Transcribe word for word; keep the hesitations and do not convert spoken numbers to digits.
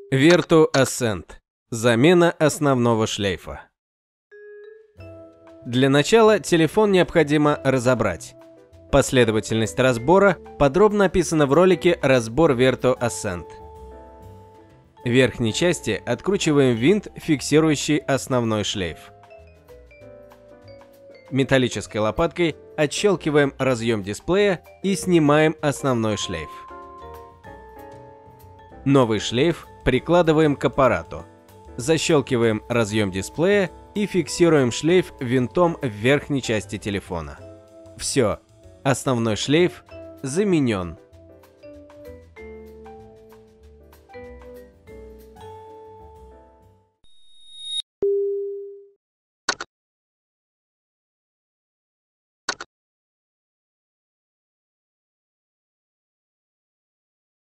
Vertu Ascent. Замена основного шлейфа. Для начала телефон необходимо разобрать. Последовательность разбора подробно описана в ролике «Разбор Vertu Ascent». В верхней части откручиваем винт, фиксирующий основной шлейф. Металлической лопаткой отщелкиваем разъем дисплея и снимаем основной шлейф. Новый шлейф прикладываем к аппарату. Защелкиваем разъем дисплея и фиксируем шлейф винтом в верхней части телефона. Все, основной шлейф заменен.